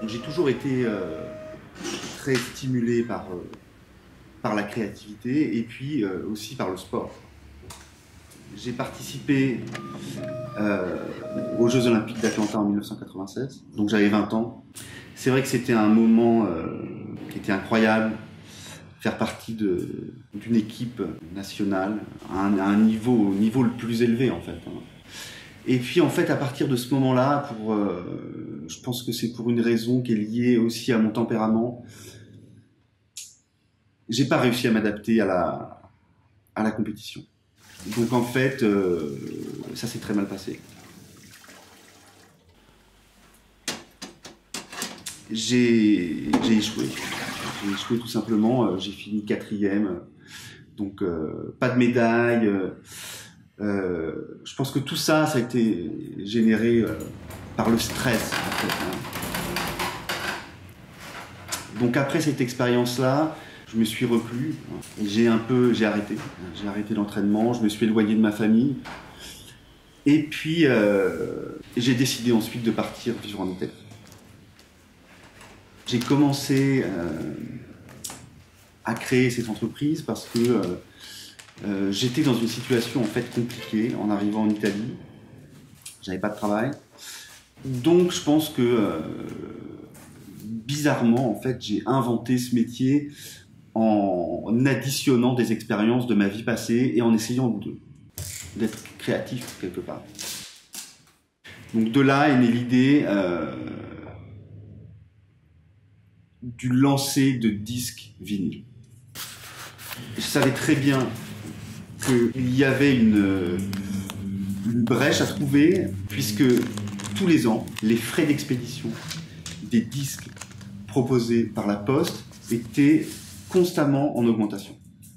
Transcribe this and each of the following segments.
J'ai toujours été très stimulé par la créativité et puis aussi par le sport. J'ai participé aux Jeux Olympiques d'Atlanta en 1996, donc j'avais 20 ans. C'est vrai que c'était un moment qui était incroyable, faire partie d'une équipe nationale à un niveau, au niveau le plus élevé en fait. Et puis en fait à partir de ce moment-là, je pense que c'est pour une raison qui est liée aussi à mon tempérament, j'ai pas réussi à m'adapter à la compétition. Donc en fait, ça s'est très mal passé. J'ai échoué. J'ai échoué tout simplement. J'ai fini 4e. Donc pas de médaille. Je pense que tout ça, ça a été généré par le stress. En fait, hein. Donc après cette expérience-là, je me suis reclus, j'ai arrêté. J'ai arrêté l'entraînement, je me suis éloigné de ma famille. Et puis, j'ai décidé ensuite de partir vivre en Italie. J'ai commencé à créer cette entreprise parce que j'étais dans une situation en fait compliquée en arrivant en Italie. J'avais pas de travail. Donc, je pense que bizarrement, en fait, j'ai inventé ce métier en additionnant des expériences de ma vie passée et en essayant d'être créatif quelque part. Donc de là est née l'idée du lancer de disques vinyles. Je savais très bien qu'il y avait une brèche à trouver puisque tous les ans, les frais d'expédition des disques proposés par la Poste étaient constamment en augmentation.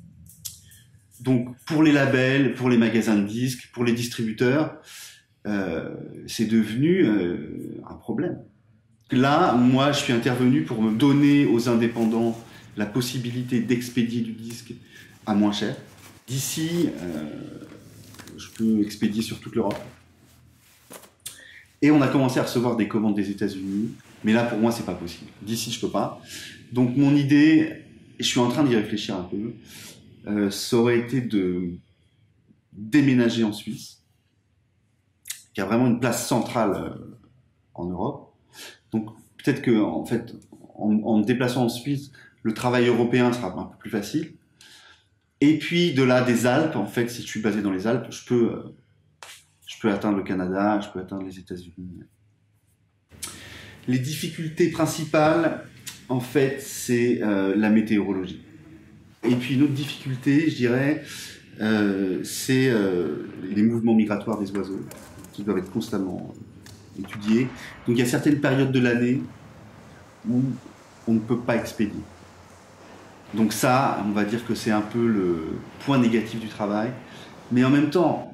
Donc pour les labels, pour les magasins de disques, pour les distributeurs, c'est devenu un problème. Là, moi, je suis intervenu pour me donner aux indépendants la possibilité d'expédier du disque à moins cher. D'ici, je peux expédier sur toute l'Europe. Et on a commencé à recevoir des commandes des États-Unis, mais là, pour moi, c'est pas possible. D'ici, je peux pas. Donc mon idée, je suis en train d'y réfléchir un peu, ça aurait été de déménager en Suisse, qui a vraiment une place centrale en Europe. Donc peut-être que en fait, en me déplaçant en Suisse, le travail européen sera un peu plus facile. Et puis de là, des Alpes, en fait, si je suis basé dans les Alpes, je peux atteindre le Canada, je peux atteindre les États-Unis. Les difficultés principales, en fait, c'est la météorologie. Et puis une autre difficulté, je dirais, c'est les mouvements migratoires des oiseaux, qui doivent être constamment étudiés. Donc il y a certaines périodes de l'année où on ne peut pas expédier. Donc ça, on va dire que c'est un peu le point négatif du travail. Mais en même temps,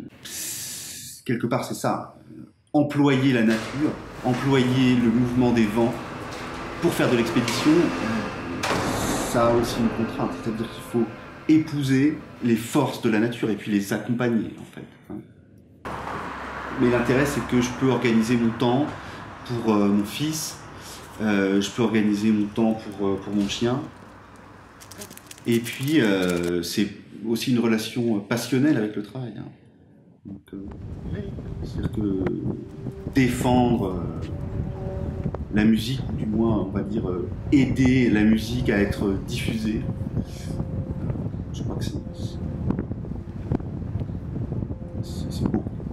quelque part c'est ça. Employer la nature, employer le mouvement des vents pour faire de l'expédition, ça a aussi une contrainte. C'est-à-dire qu'il faut épouser les forces de la nature et puis les accompagner en fait. Mais l'intérêt c'est que je peux organiser mon temps pour mon fils, je peux organiser mon temps pour mon chien. Et puis c'est aussi une relation passionnelle avec le travail. Donc, c'est-à-dire que défendre la musique, ou du moins, on va dire, aider la musique à être diffusée, je crois que c'est beau.